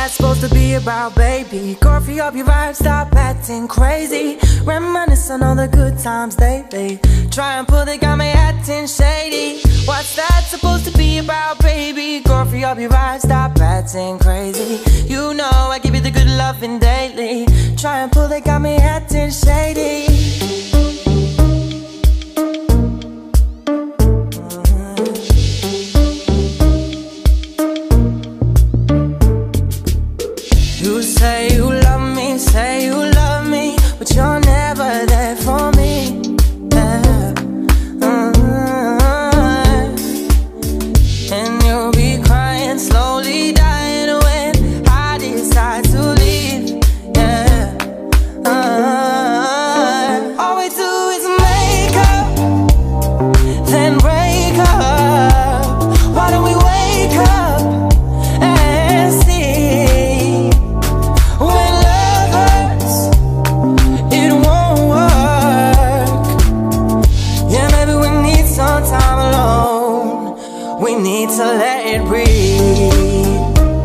that supposed to be about, baby? Coffee up your vibe, stop acting crazy. Reminisce on all the good times lately. Try and pull, they got me acting shady. What's that supposed to be about, baby? Coffee up your vibe, stop acting crazy. You know I give you the good loving daily. Try and pull, they got me acting shady. You say you love me, but you're never there for me. Yeah. And you'll be crying, slowly dying when I decide to leave. Yeah. All we do is make up, then break up. Why don't we wake up and see? When love hurts, it won't work. Yeah, maybe we need some time alone. We need to let it breathe.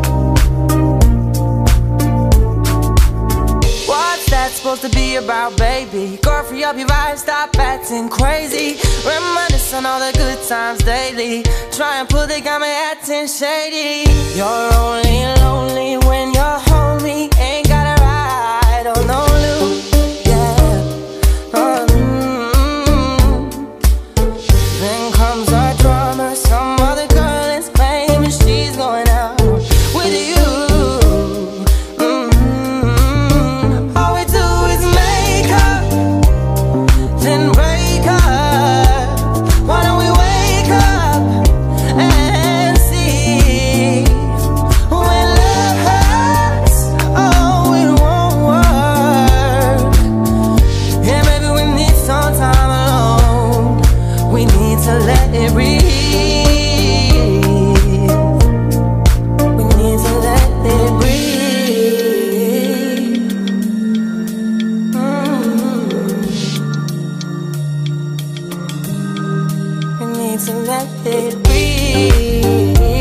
What's that supposed to be about, baby? Girl, free up your vibe, stop acting crazy. Reminisce on all the good times daily. Try and pull, they got me acting shady. You're only lonely when you're homie. Ain't gotta ride on no loop, yeah. Then comes our drama. Some other girl is claiming she's going out with you. All we do is make up, then break up. Why don't we wake up and see? When love hurts, oh, it won't work. Yeah, maybe we need some time alone. We need to let it breathe. We need to let it breathe. We need to let it breathe.